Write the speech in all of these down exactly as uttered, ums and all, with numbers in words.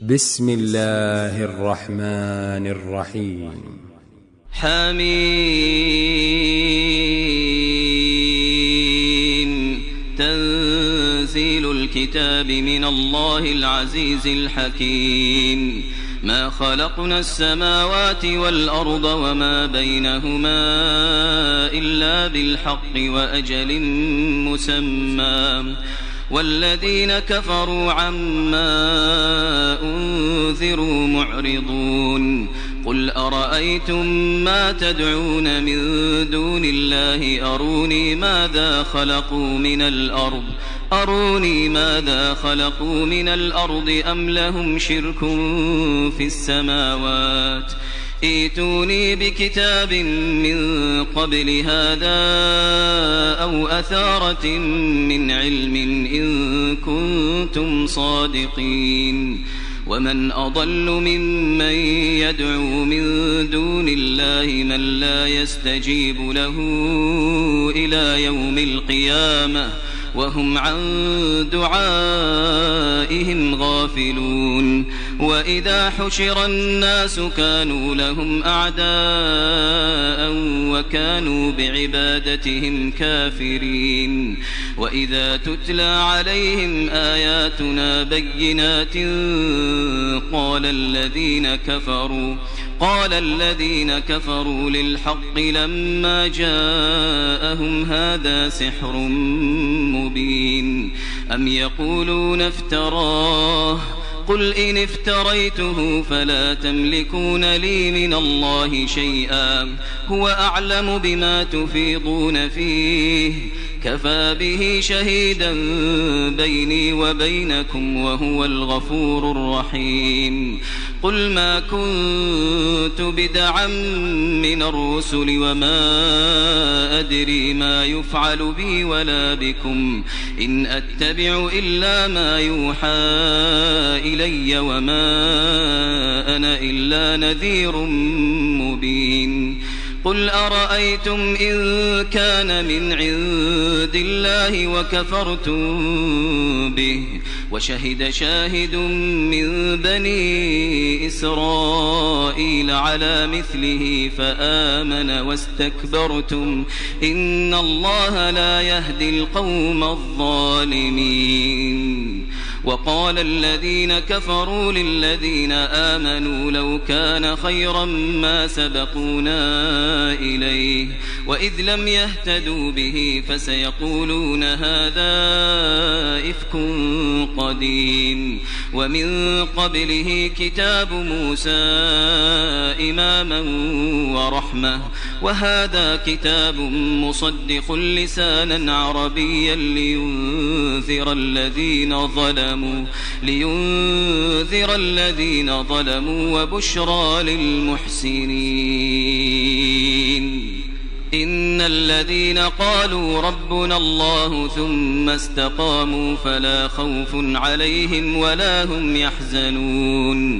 بسم الله الرحمن الرحيم. حميم. تنزيل الكتاب من الله العزيز الحكيم. ما خلقنا السماوات والأرض وما بينهما إلا بالحق وأجل مسمى، والذين كفروا عما أنذروا معرضون. قل أرأيتم ما تدعون من دون الله أروني ماذا خلقوا من الأرض أروني ماذا خلقوا من الأرض أم لهم شرك في السماوات ائتوني بكتاب من قبل هذا أو أثارة من علم إن كنتم صادقين. ومن أضل ممن يدعو من دون الله من لا يستجيب له إلى يوم القيامة وهم عن دعائهم غافلون. وإذا حشر الناس كانوا لهم أعداء وكانوا بعبادتهم كافرين. وإذا تتلى عليهم آياتنا بينات قال الذين كفروا قال الذين كفروا للحق لما جاءهم هذا سحر مبين أم يقولون افتراه قل إن افتريته فلا تملكون لي من الله شيئا هو أعلم بما تفيضون فيه كفى به شهيدا بيني وبينكم وهو الغفور الرحيم. قل ما كنت بدعا من الرسل وما أدري ما يفعل بي ولا بكم إن أتبع إلا ما يوحى إلي وما أنا إلا نذير مبين. قل أرأيتم إن كان من عند الله وكفرتم به وشهد شاهد من بني إسرائيل على مثله فآمن واستكبرتم إن الله لا يهدي القوم الظالمين. وقال الذين كفروا للذين آمنوا لو كان خيرا ما سبقونا إليه وإذ لم يهتدوا به فسيقولون هذا إفك قديم. ومن قبله كتاب موسى إماما ورحمة وهذا كتاب مصدق لسانا عربيا لينذر الذين ظلموا لينذر الذين ظلموا وبشرى للمحسنين. إن الذين قالوا ربنا الله ثم استقاموا فلا خوف عليهم ولا هم يحزنون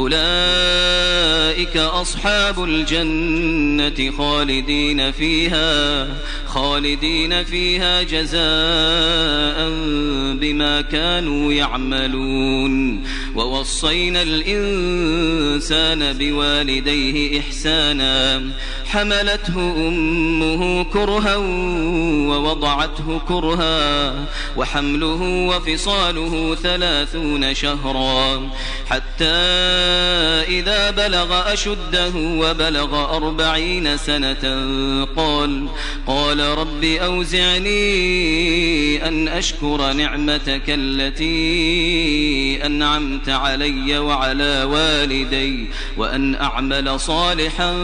أولئك أصحاب الجنة خالدين فيها خالدين فيها جزاء بما كانوا يعملون. ووصينا الإنسان بوالديه إحسانا حملته أمه كرها ووضعته كرها وحمله وفصاله ثلاثون شهرا حتى إذا بلغ أشده وبلغ أربعين سنة قال قال رب أوزعني أن أشكر نعمتك التي أنعمت علي وعلى والدي وأن أعمل صالحا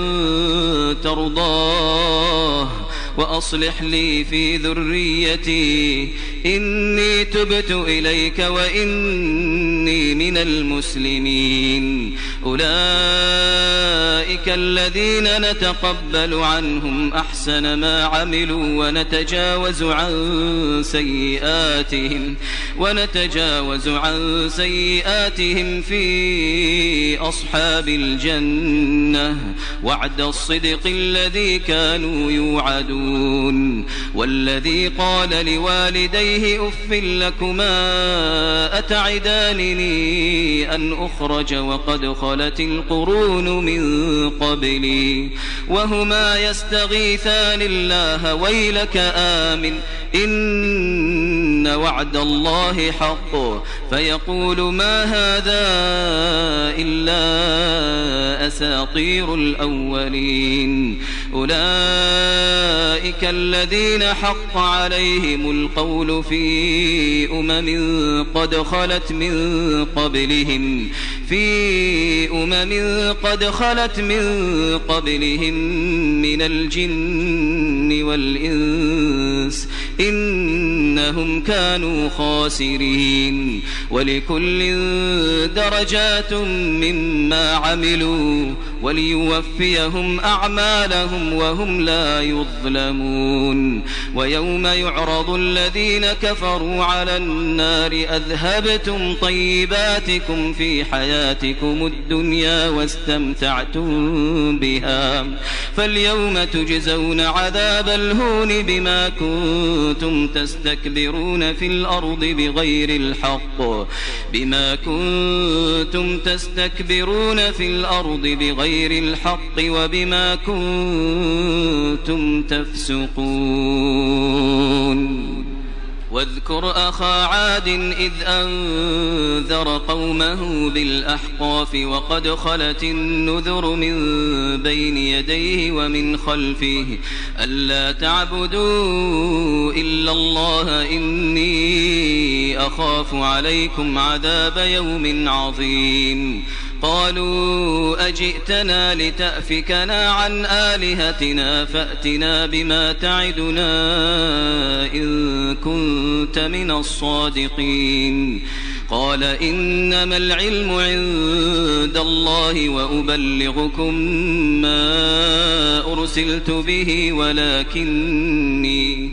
ترضاه وأصلح لي في ذريتي إني تبت إليك وإني من المسلمين. أولئك الذين نتقبل عنهم أحسن ما عملوا ونتجاوز عن سيئاتهم ونتجاوز عن سيئاتهم في أصحاب الجنة وعد الصدق الذي كانوا يوعدون. والذي قال لوالديه أف لكما أتعدانني يأتيني أن أخرج وقد خلت القرون من قبلي وهما يستغيثان الله ويلك آمن إن وعد الله حق فيقول ما هذا إلا أساطير الأولين أولئك الذين حق عليهم القول في أمم قد خلت من قبلهم في أمم قد خلت من قبلهم من الجن والإنس إنهم كانوا خاسرين ولكل درجات مما عملوا وليوفيهم أعمالهم وهم لا يظلمون ويوم يعرض الذين كفروا على النار أذهبتم طيباتكم في حياتكم الدنيا واستمتعتم بها فاليوم تجزون عذاب الهون بما كنتم تستكبرون في الأرض بغير الحق بما كنتم تستكبرون في الأرض بغير الحق وبما كنتم تفسقون واذكر أخا عاد إذ أنذر قومه بالأحقاف وقد خلت النذر من بين يديه ومن خلفه ألا تعبدوا إلا الله إني أخاف عليكم عذاب يوم عظيم قالوا أجئتنا لتأفكنا عن آلهتنا فأتنا بما تعدنا إن كنت من الصادقين قال إنما العلم عند الله وأبلغكم ما أرسلت به ولكني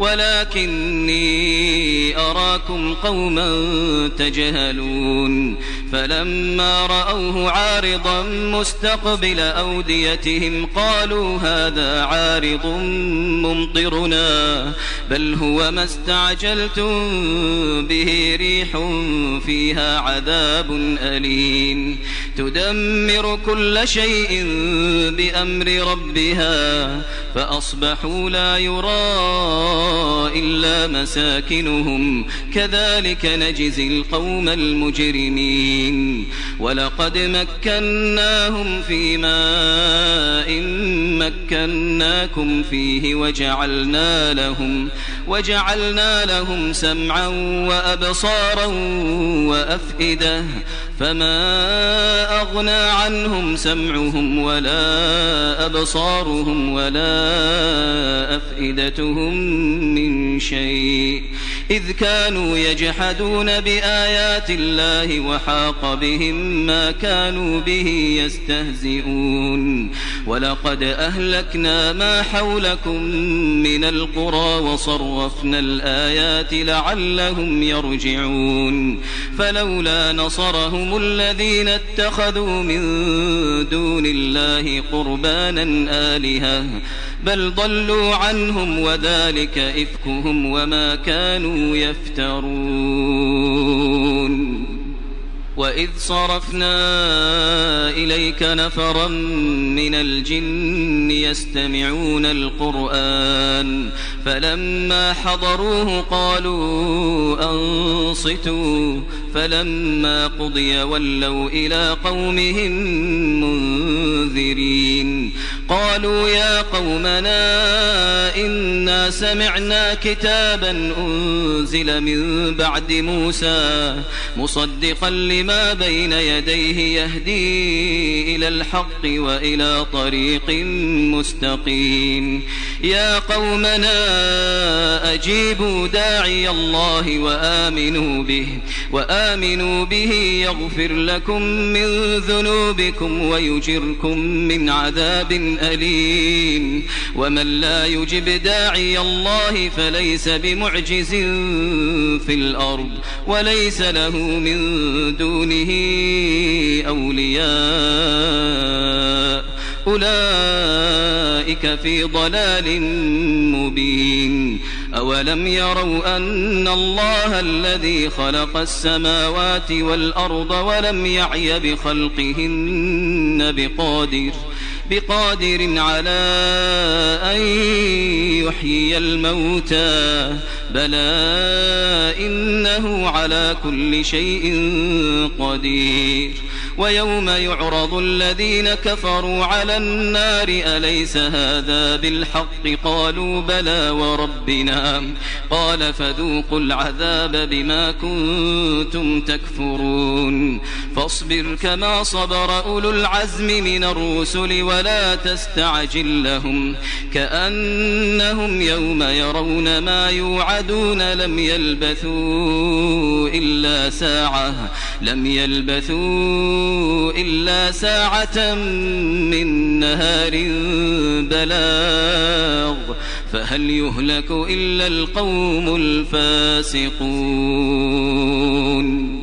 ولكني أراكم قوما تجهلون فلما رأوه عارضا مستقبل أوديتهم قالوا هذا عارض ممطرنا بل هو ما استعجلتم به ريح فيها عذاب أليم تدمر كل شيء بأمر ربها فأصبحوا لا يرى إلا مساكنهم كذلك نجزي القوم المجرمين ولقد مكناهم في ماء مكناكم فيه وجعلنا لهم وجعلنا لهم سمعا وأبصارا وأفئدة فما أغنى عنهم سمعهم ولا أبصارهم ولا أفئدتهم من شيء إذ كانوا يجحدون بآيات الله وحاق بهم ما كانوا به يستهزئون ولقد أهلكنا ما حولكم من القرى وصرفنا الآيات لعلهم يرجعون فلولا نصرهم الذين اتخذوا من دون الله قربانا آلهة بل ضلوا عنهم وذلك إفكهم وما كانوا يفترون وإذ صرفنا إليك نفرا من الجن يستمعون القرآن فلما حضروه قالوا أنصتوا فلما قضي ولوا إلى قومهم منذرين قالوا يا قومنا إنا سمعنا كتابا أنزل من بعد موسى مصدقا لما بين يديه يهدي إلى الحق وإلى طريق مستقيم يا قومنا أجيبوا داعي الله وآمنوا به وآمنوا به يغفر لكم من ذنوبكم ويجركم من عذاب أليم ومن لا يجب داعي الله فليس بمعجز في الأرض وليس له من دونه أولياء أولئك في ضلال مبين أولم يروا أن الله الذي خلق السماوات والأرض ولم يعي بخلقهن بقادر بقادر على أن يحيي الموتى بلى إنه على كل شيء قدير ويوم يعرض الذين كفروا على النار أليس هذا بالحق قالوا بلى وربنا قال فذوقوا العذاب بما كنتم تكفرون فاصبر كما صبر أولو العزم من الرسل ولا تستعجل لهم كأنهم يوم يرون ما يوعدون لم يلبثوا إلا ساعة لم يلبثوا إلا ساعة من نهار بلاغ فهل يهلك إلا القوم الفاسقون